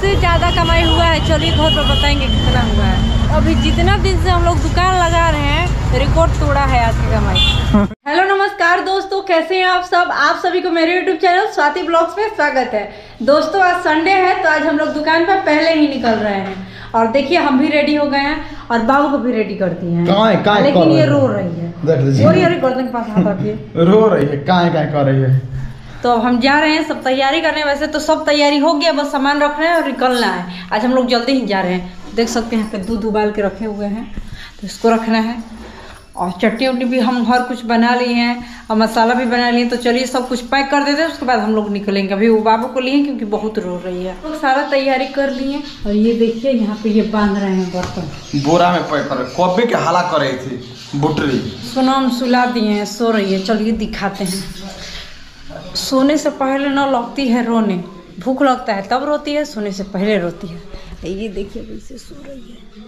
उससे ज़्यादा कमाई हुआ है। चलिए घर पर बताएंगे कितना हुआ है। अभी जितना दिन से हम लोग दुकान लगा रहे हैं रिकॉर्ड तोड़ा है आज की कमाई। हेलो नमस्कार दोस्तों, कैसे हैं आप सब? आप सभी को मेरे यूट्यूब चैनल स्वाति ब्लॉग्स में स्वागत है। दोस्तों आज संडे है तो आज हम लोग दुकान पर पहले ही निकल रहे हैं और देखिए हम भी रेडी हो गए हैं और बाबू को भी रेडी कर दिए हैं। लेकिन ये रो रही है, वही अरे गर्दन के पास हाथ रखिए रो रही है, काय कर रही है। तो अब हम जा रहे हैं, सब तैयारी करने। वैसे तो सब तैयारी हो गया, बस सामान रख रहे हैं और निकलना है। आज हम लोग जल्दी ही जा रहे हैं। देख सकते हैं यहाँ पे दूध उबाल के रखे हुए हैं तो इसको रखना है और चटनी उटनी भी हम हर कुछ बना लिए हैं और मसाला भी बना लिए। तो चलिए सब कुछ पैक कर देते हैं, उसके बाद हम लोग निकलेंगे। अभी वो बाबू को लिए क्योंकि बहुत रो रही है। लोग सारा तैयारी कर लिए और ये देखिए यहाँ पे ये बांध रहे हैं बर्तन बोरा में पैक कर। कॉपी के हाला कर रही थी बुटरी। सोनम सुला दिए हैं, सो रही है। चलिए दिखाते हैं। सोने से पहले न लगती है रोने, भूख लगता है तब रोती है, सोने से पहले रोती है। ये देखिए कैसे सो रही है।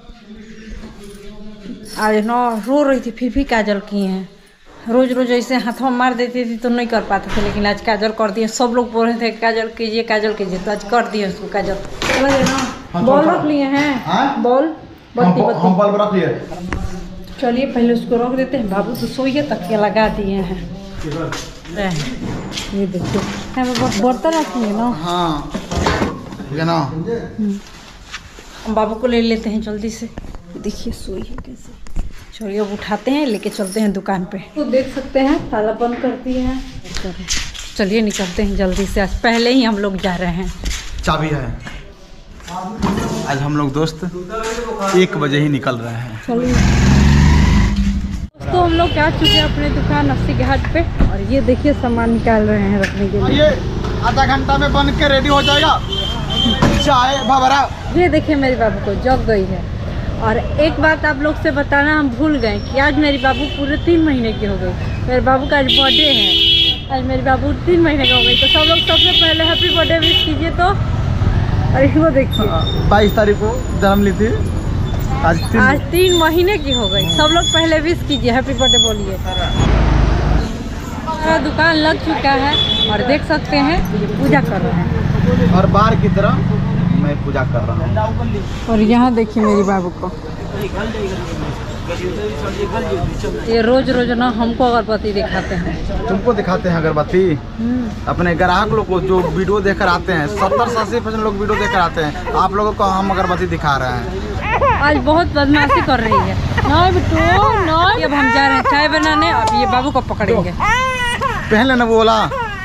आज न रो रही थी फिर भी काजल किए हैं। रोज रोज ऐसे हाथों में मार देती थी तो नहीं कर पाते थे, लेकिन आज काजल कर दिए। सब लोग बोल रहे थे काजल कीजिए तो आज कर दिए उसको काजल। समझ रहे ना? बॉल रख लिए हैं, बॉल बत्ती रख लिए। चलिए पहले उसको रख देते हैं। बाबू तो सोइए तकिया लगा दिए हैं। ये देखिए बर्तन रखेंगे ना। हाँ है ना। हम बाबू को ले लेते हैं जल्दी से। देखिए सोई है कैसे। चलिए अब उठाते हैं, लेके चलते हैं दुकान पे। तो देख सकते हैं ताला बंद कर दिए हैं। चलिए निकलते हैं जल्दी से, आज पहले ही हम लोग जा रहे हैं। चाबी है। आज हम लोग दोस्त 1 बजे ही निकल रहे हैं। चलिए तो हम लोग जा चुके हैं अपने दुकान 80 घाट पे और ये देखिए सामान निकाल रहे हैं रखने के लिए। ये आधा घंटा में बन के रेडी हो जाएगा। चाय भवरा। ये देखिए मेरे बाबू को जग गई है। और एक बात आप लोग से बताना हम भूल गए कि आज मेरी बाबू पूरे 3 महीने की हो गई। मेरे बाबू का आज बर्थडे है। आज मेरी बाबू 3 महीने का हो गई। तो सब लोग सबसे पहले हैप्पी बर्थडे विश कीजिए। तो अरे वो देखिए 22 तारीख को जन्म ली थी, आज 3 महीने की हो गई। सब लोग पहले विश कीजिए, हैप्पी बर्थडे बोलिए। हमारा दुकान लग चुका है और देख सकते हैं पूजा कर रहे हैं। और बाहर की तरह मैं पूजा कर रहा हूँ। और यहाँ देखिए मेरी बाबू को, ये रोज रोज ना हमको अगरबत्ती दिखाते हैं। तुमको दिखाते हैं अगरबत्ती? अपने ग्राहक लोग को जो वीडियो देखकर आते हैं, 70-80% लोग वीडियो देखकर आते हैं। आप लोगों को हम अगरबत्ती दिखा रहे हैं। आज बहुत बदमाशी कर रही है। नहीं बिट्टू नहीं। अब हम जा रहे हैं चाय बनाने। अब ये बाबू को पकड़ेंगे। पहले न बोला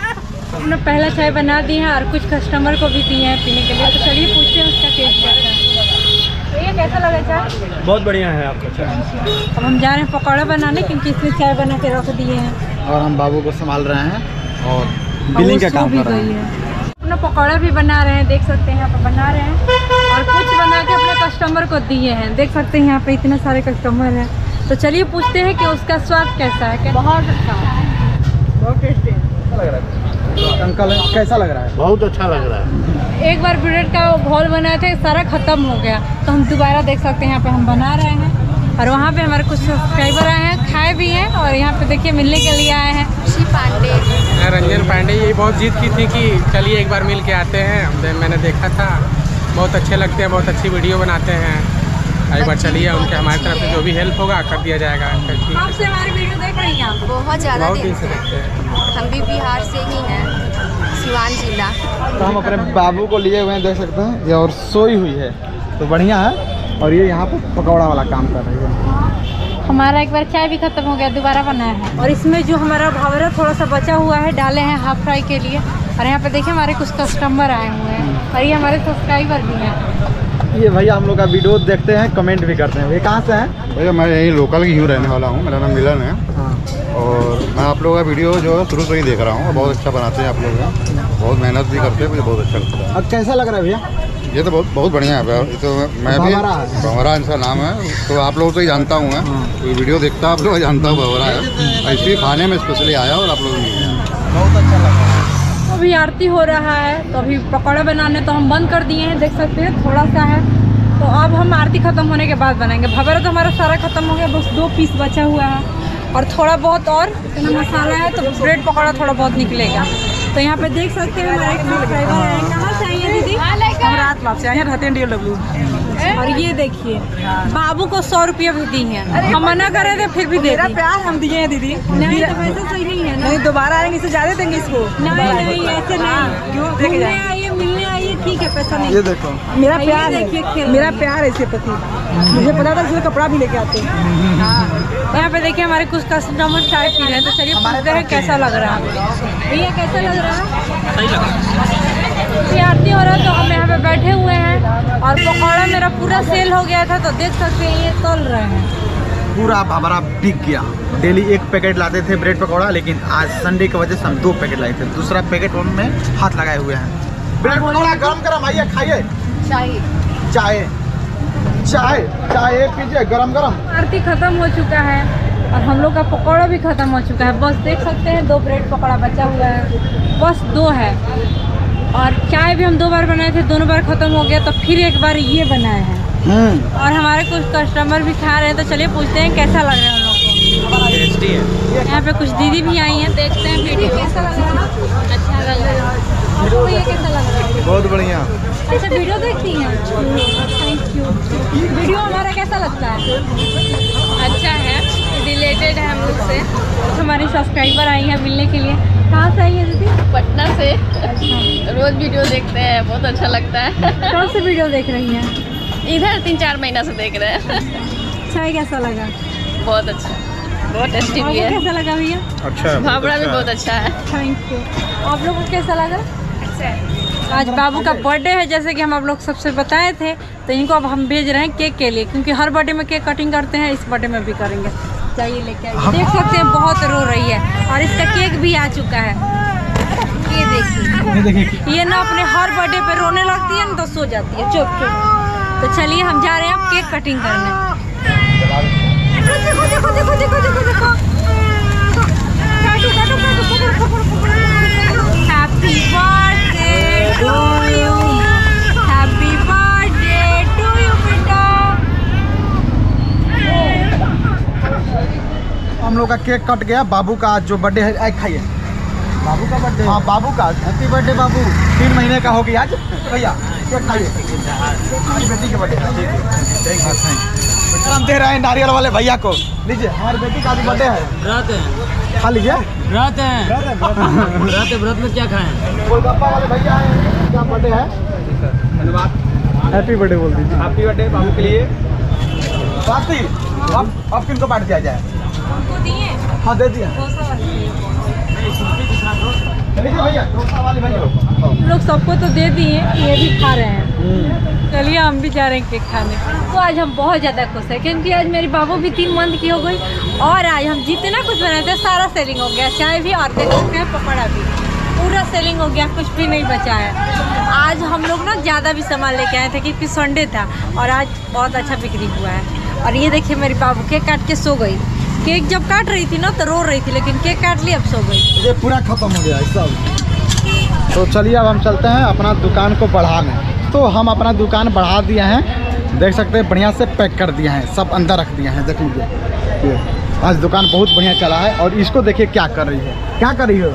हमने पहला चाय बना दी है और कुछ कस्टमर को भी दिए हैं पीने के लिए। तो चलिए पूछते हैं उसका टेस्ट कैसा है। तो ये कैसा लगा चाय? बहुत बढ़िया है आपका चाय। अब हम जा रहे हैं पकौड़ा बनाने क्योंकि इसमें चाय बना के रख दिए हैं और हम बाबू को संभाल रहे हैं और बिलिंग का काम कर रहे हैं। अपना पकौड़ा भी बना रहे हैं, देख सकते हैं यहाँ पे बना रहे हैं और कुछ बना के अपने कस्टमर को दिए हैं। देख सकते हैं यहाँ पे इतने सारे कस्टमर हैं। तो चलिए पूछते हैं कि उसका स्वाद कैसा है। बहुत अच्छा है, बहुत टेस्टी लग रहा है। अंकल कैसा लग रहा है? बहुत अच्छा लग रहा है। एक बार ब्रेड का घोल बनाए थे, सारा खत्म हो गया तो हम दोबारा देख सकते हैं यहाँ पे हम बना रहे हैं। और वहाँ पे हमारे कुछ सब्सक्राइबर आए हैं, खाए भी हैं और यहाँ पे देखिए मिलने के लिए आए हैं। खुशी पांडे, रंजन पांडे, ये बहुत जीत की थी कि चलिए एक बार मिल के आते हैं। मैंने देखा था, बहुत अच्छे लगते हैं, बहुत अच्छी वीडियो बनाते हैं। एक बार चलिए उनके हमारी तरफ से जो भी हेल्प होगा कर दिया जाएगा। आपसे हमारी वीडियो देख रही हैं? बहुत ज़्यादा दिन से देखते हैं। हम भी बिहार से ही हैं, सिवान जिला। तो हम अपने बाबू को लिए हुए हैं, देख सकते हैं ये, और सोई हुई है तो बढ़िया है। और ये यहाँ पे पकौड़ा वाला काम कर रही है। हमारा एक बार चाय भी खत्म हो गया, दोबारा बनाया है। और इसमें जो हमारा भावरा थोड़ा सा बचा हुआ है डाले हैं हाफ फ्राई के लिए। और यहाँ पे देखिए हमारे कुछ कस्टमर आए हुए हैं और ये हमारे सब्सक्राइबर भी हैं। ये भैया हम लोग का वीडियो देखते हैं, कमेंट भी करते हैं। ये कहाँ से हैं? भैया मैं यहीं लोकल ही हूँ, रहने वाला हूँ। मेरा नाम मिलन है। हाँ। और मैं आप लोगों का वीडियो जो है शुरू से ही देख रहा हूँ। बहुत अच्छा बनाते हैं आप लोग, बहुत मेहनत भी करते हैं, मुझे बहुत अच्छा लगता है। अब कैसा लग रहा है भैया? ये तो बहुत बढ़िया है भैया। ये तो मैं भी भंवरा इनका नाम है, तो आप लोगों से ही जानता हूँ मैं। तो वीडियो देखता आप लोग जानता हूँ भंवरा है। ऐसे ही खाने में स्पेशली आया और आप लोग बहुत अच्छा लग रहा है। अभी आरती हो रहा है तो अभी पकौड़ा बनाने तो हम बंद कर दिए हैं, देख सकते हैं थोड़ा सा है। तो अब हम आरती खत्म होने के बाद बनाएंगे। भंवरा तो हमारा सारा खत्म हो गया, बस 2 पीस बचा हुआ है और थोड़ा बहुत और मसाला है तो ब्रेड पकौड़ा थोड़ा बहुत निकलेगा। तो यहाँ पे देख सकते हैं हमारे सब्सक्राइबर हैं। कहाँ से आई है दीदी? हम रात लाभ से आए हैं, रहते हैं DLW। और ये देखिए बाबू को 100 रुपया भी दी है। हम मना कर रहे थे फिर भी दे मेरा दी। प्यार हम दिए हैं दीदी। नहीं तो वैसे सही नहीं है ना। नहीं दोबारा आएंगे, इससे ज्यादा देंगे इसको। नहीं ऐसे नहीं। क्यों देके घूमने जाए? आइए मिलने आइए ठीक है, पैसा नहीं। ये देखो मेरा ये प्यार देखिए है, खेल। मेरा प्यार है इसके प्रति। मुझे पता था इसलिए कपड़ा भी लेके आते हैं। यहाँ पे देखिए हमारे कुछ कस्टमर चाय पी रहे हैं, तो चलिए पूछते हैं कैसा लग रहा है। भैया कैसा लग रहा है? सही लगा। आरती हो रहा है तो हम यहाँ पे बैठे हुए हैं और पकौड़ा मेरा पूरा सेल हो गया था, तो देख सकते हैं ये तल रहे हैं। पूरा भवरा बिक गया। डेली 1 पैकेट लाते थे ब्रेड पकौड़ा, लेकिन आज संडे की वजह से हम 2 पैकेट लाए थे। दूसरा पैकेट उनमें हाथ लगाए हुए हैं। ब्रेड पकौड़ा गरम गरम आइए खाइए। चाहिए चाय चाय चाय पीजिए गरम गरम। आरती खत्म हो चुका है और हम लोग का पकौड़ा भी खत्म हो चुका है। बस देख सकते हैं 2 ब्रेड पकौड़ा बचा हुआ है, बस 2 है। और चाय भी हम 2 बार बनाए थे, दोनों बार खत्म हो गया, तो फिर एक बार ये बनाए हैं। और हमारे कुछ कस्टमर भी खा रहे हैं, तो चलिए पूछते हैं कैसा लग रहा है हम लोग को। टेस्टी है। यहाँ पे कुछ दीदी भी आई हैं, देखते हैं वीडियो कैसा लग रहा है। अच्छा लग रहा है आपको, ये कैसा लग रहा है? बहुत बढ़िया। अच्छा वीडियो देखती हैं? Thank you. वीडियो हमारा कैसा लगता है? अच्छा है, रिलेटेड है हम लोग से। हमारी सब्सक्राइबर आई है मिलने के लिए। कहाँ से आई है दीदी? पटना से। रोज वीडियो देखते हैं, बहुत अच्छा लगता है। कौन सी वीडियो देख रही हैं? इधर 3-4 महीना से देख रहे हैं। चाय कैसा लगा? बहुत अच्छा, बहुत टेस्टी भी आपको है। कैसा लगा भैया? अच्छा भावड़ा भी बहुत अच्छा है। Thank you. आप लोगों को कैसा लगा? आज बाबू का बर्थडे है, जैसे कि हम आप लोग सबसे बताए थे, तो इनको अब हम भेज रहे हैं केक के लिए, क्योंकि हर बर्थडे में केक कटिंग करते हैं, इस बर्थडे में भी करेंगे। चाहिए लेके आइए। देख सकते हैं बहुत रो रही है और इसका केक भी आ चुका है। ये देखिए ये ना अपने हर बर्थडे पे रोने लगती है ना, तो सो जाती है चुप चुप। तो चलिए हम जा रहे हैं अब केक कटिंग करने। Happy birthday to you, happy birthday to you बेटा। हम लोग का केक कट गया। बाबू का जो बर्थडे है, आज खाइए। बाबू का बर्थडे? हाँ बाबू का। हैप्पी बर्थडे बाबू। 3 महीने का हो गया आज भैया, केक खाइए। बेटी का बर्थडे है। हम दे रहे हैं नारियल वाले भैया को। लीजिए, हमारी बेटी का आज बर्थडे है। व्रत है, खा लीजिए। व्रत है, व्रत है। व्रत में क्या खाएं? गोलगप्पा वाले भैया हैं, क्या बर्थडे है? धन्यवाद। हैप्पी बर्थडे बोल दीजिए। हैप्पी बर्थडे बाबू के लिए। स्वाति, अब किनको बांट दिया जाए? हमको दिए? हाँ दे दिया। लीजिए भैया, डोसा वाले भैया लोग सबको तो दे दिए, ये भी खा रहे हैं। चलिए हम भी जा रहे हैं केक खाने। तो आज हम बहुत ज़्यादा खुश हैं, क्योंकि आज मेरी बाबू भी 3 मंथ की हो गई और आज हम जितना कुछ बनाए थे सारा सेलिंग हो गया। चाय भी और देख सकते हैं पकौड़ा भी पूरा सेलिंग हो गया, कुछ भी नहीं बचा है। आज हम लोग ना ज़्यादा भी सामान लेके आए थे, क्योंकि संडे था और आज बहुत अच्छा बिक्री हुआ है। और ये देखिए मेरी बाबू केक काट के सो गई। केक जब काट रही थी ना तो रो रही थी, लेकिन केक काट ली अब सो गई। ये पूरा खत्म हो गया सब। तो चलिए अब हम चलते हैं अपना दुकान को बढ़ाने। तो हम अपना दुकान बढ़ा दिए हैं, देख सकते हैं बढ़िया से पैक कर दिया है, सब अंदर रख दिया है। देख लीजिए, आज दुकान बहुत बढ़िया चला है। और इसको देखिए क्या कर रही है, क्या कर रही हो?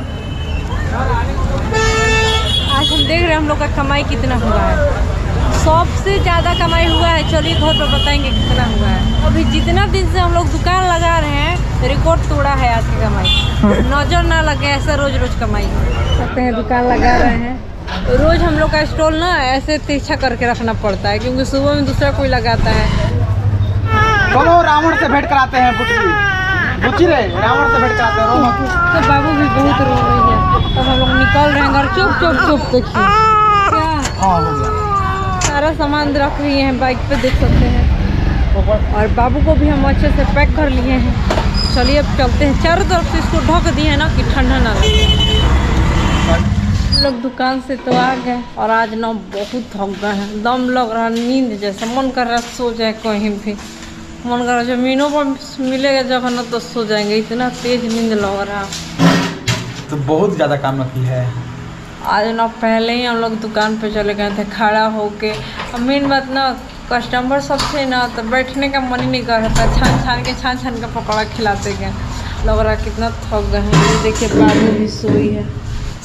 आज हम देख रहे हैं हम लोग का कमाई कितना हुआ है। सबसे ज़्यादा कमाई हुआ है, चलिए घर पर बताएंगे कितना हुआ है। अभी जितना दिन से हम लोग दुकान लगा रहे हैं, रिकॉर्ड तोड़ा है आज की कमाई। नजर ना लगे ऐसा रोज रोज कमाई सकते हैं। दुकान लगा रहे हैं, रोज हम लोग का स्टॉल ना ऐसे तिरछा करके रखना पड़ता है, क्योंकि सुबह में दूसरा कोई लगाता है। चलो रावण से भेंट कराते हैं। बुच्ची रे, रावण से भेंट कराते हैं। तो बाबू भी बहुत रो रही है, तब हम लोग निकल रहे हैं घर। चुप चुप चुप, देखिए क्या हाँ हो गया। सारा सामान रख लिए हैं बाइक पे, देख सकते हैं। और बाबू को भी हम अच्छे से पैक कर लिए हैं। चलिए अब चलते हैं। चारों तरफ से इसको ढक दिए हैं ना कि ठंडा ना लगे। लोग दुकान से तो आ गए और आज ना बहुत थक गए हैं, दम लग रहा, नींद जैसा मन कर रहा सो जाए कहीं भी। मन कर रहा जमीनों पर मिलेगा जगह ना तो सो जाएंगे, इतना तेज नींद लग रहा। तो बहुत ज़्यादा काम की है आज ना। पहले ही हम लोग दुकान पे चले गए थे खड़ा होके। अब मेन बात ना कस्टमर सबसे ना तो बैठने का मन ही नहीं कर रहा था। छान छान के पकौड़ा खिलाते गए। लग रहा कितना थक गए हैं। देखिए बाबू भी सोई है,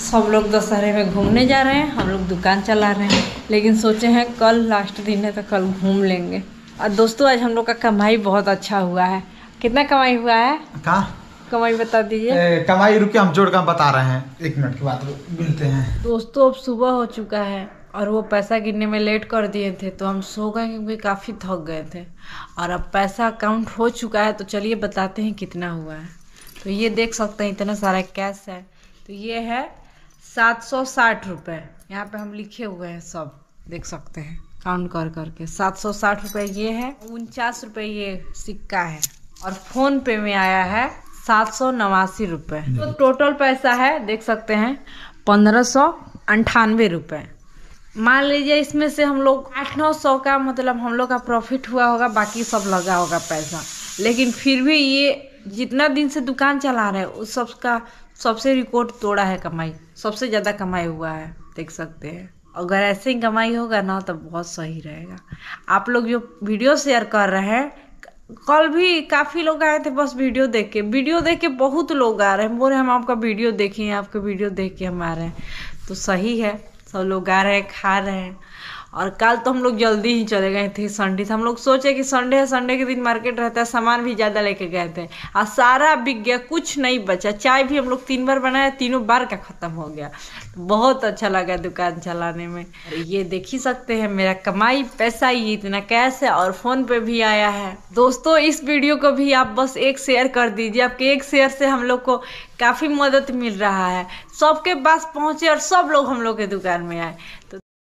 सब लोग दशहरे में घूमने जा रहे हैं, हम लोग दुकान चला रहे हैं, लेकिन सोचे हैं कल लास्ट दिन है तो कल घूम लेंगे। और दोस्तों आज हम लोग का कमाई बहुत अच्छा हुआ है। कितना कमाई हुआ है? कहाँ कमाई बता दीजिए। कमाई रुके हम जोड़ कर बता रहे हैं, 1 मिनट के बाद मिलते हैं। दोस्तों अब सुबह हो चुका है और वो पैसा गिनने में लेट कर दिए थे तो हम सो गए क्योंकि काफ़ी थक गए थे। और अब पैसा अकाउंट हो चुका है तो चलिए बताते हैं कितना हुआ है। तो ये देख सकते हैं इतना सारा कैश है। तो ये है 760 रुपये। यहाँ पे हम लिखे हुए हैं, सब देख सकते हैं काउंट कर करके। 760 रुपये ये है, 49 रुपये ये सिक्का है और फोन पे में आया है 789 रुपये। तो टोटल पैसा है देख सकते हैं 1598 रुपये। मान लीजिए इसमें से हम लोग 800-900 का मतलब हम लोग का प्रॉफिट हुआ होगा, बाकी सब लगा होगा पैसा। लेकिन फिर भी ये जितना दिन से दुकान चला रहे हैं उस सब का सबसे रिकॉर्ड तोड़ा है कमाई, सबसे ज़्यादा कमाई हुआ है देख सकते हैं। अगर ऐसे ही कमाई होगा ना तो बहुत सही रहेगा। आप लोग जो वीडियो शेयर कर रहे हैं, कल भी काफ़ी लोग आए थे बस वीडियो देख के बहुत लोग आ रहे हैं, बोल रहे हम आपका वीडियो देखें, आपका वीडियो देख के हम आ रहे हैं। तो सही है, सब लोग आ रहे हैं, खा रहे हैं। और कल तो हम लोग जल्दी ही चले गए थे, संडे था। हम लोग सोचे कि संडे है, संडे के दिन मार्केट रहता है, सामान भी ज़्यादा लेके गए थे और सारा बिक गया, कुछ नहीं बचा। चाय भी हम लोग 3 बार बनाया, तीनों बार का ख़त्म हो गया। बहुत अच्छा लगा दुकान चलाने में। ये देख ही सकते हैं मेरा कमाई पैसा, ये इतना कैश है और फ़ोन पे भी आया है। दोस्तों इस वीडियो को भी आप बस एक शेयर कर दीजिए, आपके एक शेयर से हम लोग को काफ़ी मदद मिल रहा है, सबके पास पहुँचे और सब लोग हम लोग के दुकान में आए। तो